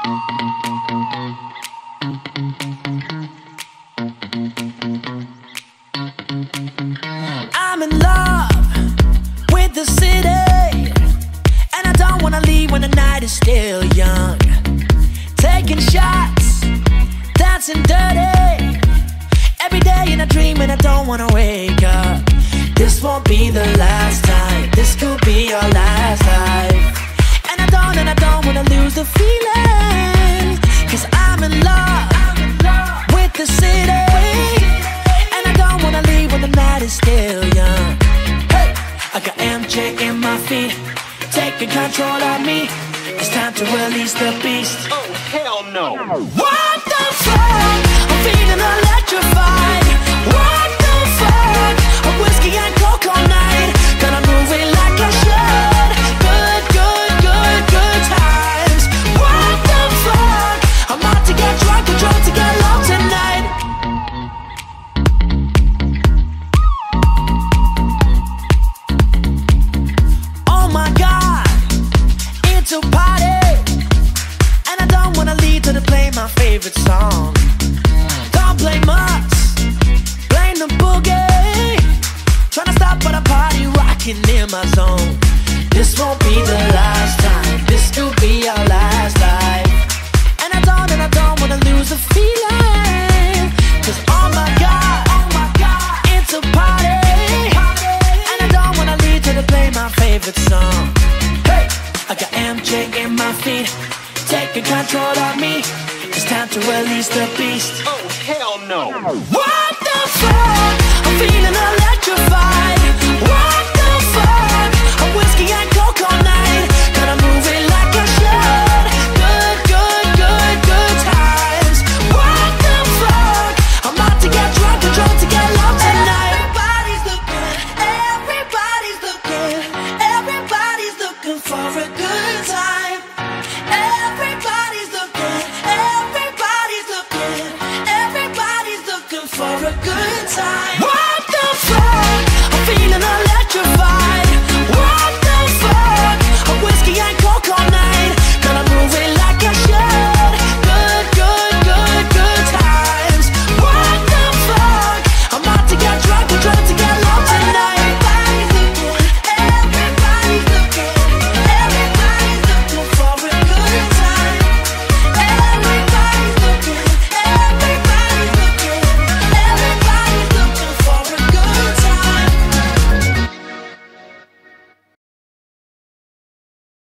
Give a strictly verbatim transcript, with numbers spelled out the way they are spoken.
I'm in love with the city, and I don't wanna leave when the night is still young. Taking shots, dancing dirty, every day in a dream and I don't wanna wake up. This won't be the last time, this could be our last life. And I don't, and I don't wanna lose the feeling, cause I'm in love with the city, and I don't wanna leave when the night is still young. Hey, I got M J in my feet, taking control of me. It's time to release the beast. Oh, hell no. What the fuck? I'm feeling electrified. What the fuck? A whiskey and coke all night. Gonna move it like I should. Good, good, good, good times. What the fuck? I'm out to get drunk and drunk to get low tonight. Oh my God, it's a party, and I don't wanna leave till they play my favorite song. Don't blame us, blame the boogie. Tryna stop but a party rocking in my zone. This won't be the last time, this could be our last life. And I don't, and I don't wanna lose the feeling, cause oh my God, oh my God, it's a party, and I don't wanna leave till they play my favorite song. Hey, I got M J in my feet, taking control of me. It's time to release the beast. Oh, hell no. What the fuck? I'm feeling electrified. What